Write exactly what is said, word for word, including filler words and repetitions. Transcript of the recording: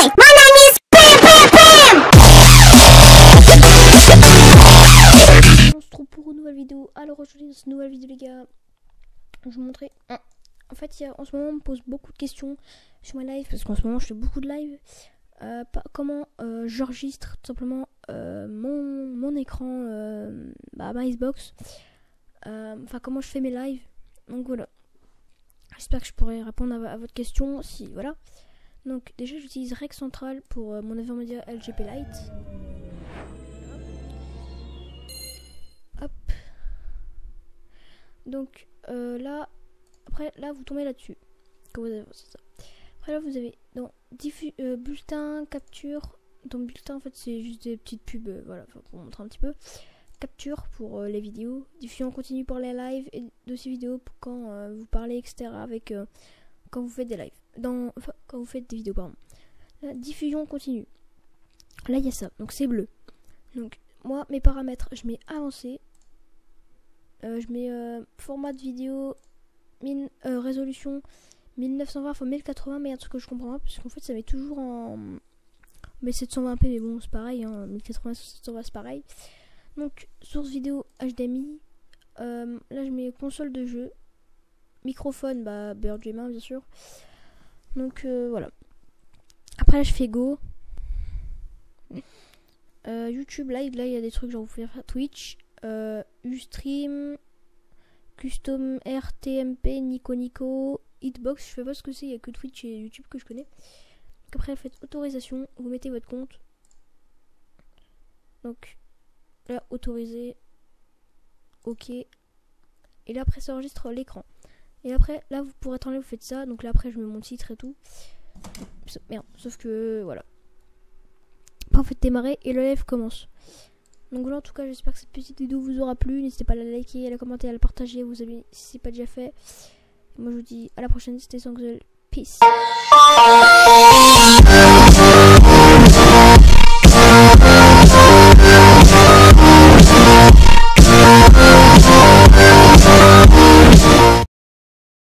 Hi, my name is Pam Pam Pam. On se retrouve pour une nouvelle vidéo. Alors aujourd'hui dans cette nouvelle vidéo les gars, je vais vous montrer. En fait il y a, en ce moment on me pose beaucoup de questions sur ma live parce qu'en ce moment je fais beaucoup de live. Euh, pas, comment euh, j'enregistre tout simplement euh, mon, mon écran, euh, bah, ma Xbox. Enfin euh, comment je fais mes lives. Donc voilà. J'espère que je pourrai répondre à, à votre question. Si voilà. Donc déjà j'utilise Rec Central pour euh, mon Evermedia L G P Lite. Hop. Donc euh, là, après là vous tombez là-dessus. Que vous avez, c'est ça. Après là vous avez dans diffus, euh, bulletin, capture. Dans bulletin en fait c'est juste des petites pubs. Euh, voilà, pour vous montrer un petit peu. Capture pour euh, les vidéos, diffusion continue pour les lives et dossier vidéo pour quand euh, vous parlez et cetera avec euh, quand vous faites des lives. Dans enfin, quand vous faites des vidéos pardon. La diffusion continue. Là il y a ça, donc c'est bleu. Donc moi mes paramètres, je mets avancé. Euh, je mets euh, format de vidéo, mille, euh, résolution mille neuf cent vingt par mille quatre-vingts, mais il y a un truc que je comprends pas parce qu'en fait ça met toujours en mais sept cent vingt p, mais bon c'est pareil, hein, mille quatre-vingts sur sept cent vingt c'est pareil. Donc source vidéo H D M I, euh, là je mets console de jeu, microphone bah Bird Gamer bien sûr. Donc euh, voilà. Après là je fais go. Euh, YouTube live, là il y a des trucs genre vous pouvez faire Twitch, euh, Ustream, Custom R T M P, Nico Nico, Hitbox, je sais pas ce que c'est, il y a que Twitch et YouTube que je connais. Donc après faites autorisation, vous mettez votre compte. Donc là autorisé, ok, et là après ça enregistre l'écran, et après là vous pourrez attendre, vous faites ça, donc là après je mets mon titre et tout, merde, sauf que voilà, après vous faites démarrer et le live commence. Donc voilà, en tout cas j'espère que cette petite vidéo vous aura plu, n'hésitez pas à la liker, à la commenter, à la partager, à vous abonner si c'est pas déjà fait. Moi je vous dis à la prochaine, c'était Sangzel, peace.